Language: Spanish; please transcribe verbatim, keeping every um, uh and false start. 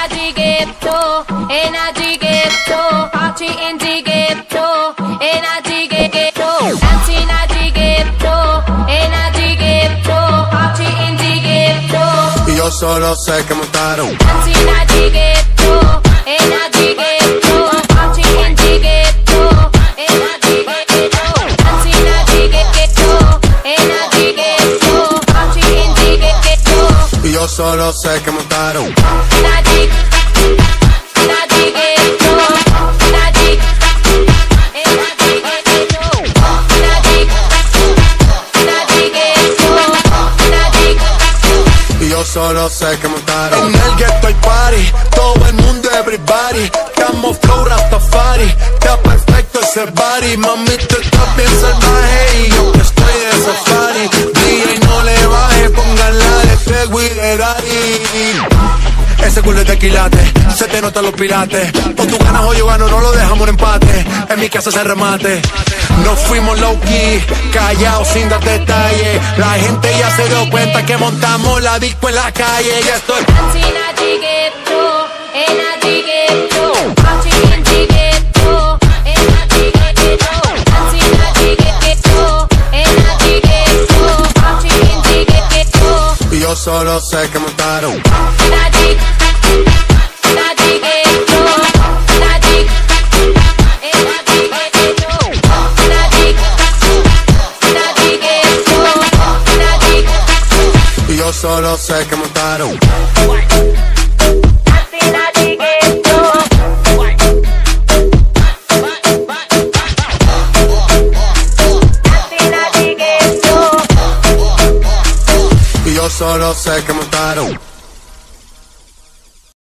the ghetto, in the ghetto, party in the ghetto, in the ghetto, dance in the ghetto, in the ghetto, party in the ghetto. Y yo solo sé que montaron. Dance in the ghetto, in the ghetto, party in the ghetto, in the ghetto, dance in the ghetto, in the ghetto, party in the ghetto. Y yo solo sé que montaron. Y yo solo sé que montaron. En el Getto hay party, todo el mundo everybody. Estamos flow Rastafari, está perfecto ese body. Mami, tú estás bien salvaje y yo que estoy de safari. D J no le baje, pónganla de fuego y de daddy. Ese culo es de quilate, se te notan los pilates. O tú ganas o yo gano, no lo dejamos en empate. En mi casa se remate. Nos fuimos low key, callados sin dar detalles. La gente ya se dio cuenta que montamos la disco en la calle. Ya estoy. Dance in the ghetto, in the ghetto, party in the ghetto, in the ghetto, dance in the ghetto, in the ghetto, party in the ghetto. Y yo solo sé que montaron. Y yo solo sé que montaron. Y yo solo sé que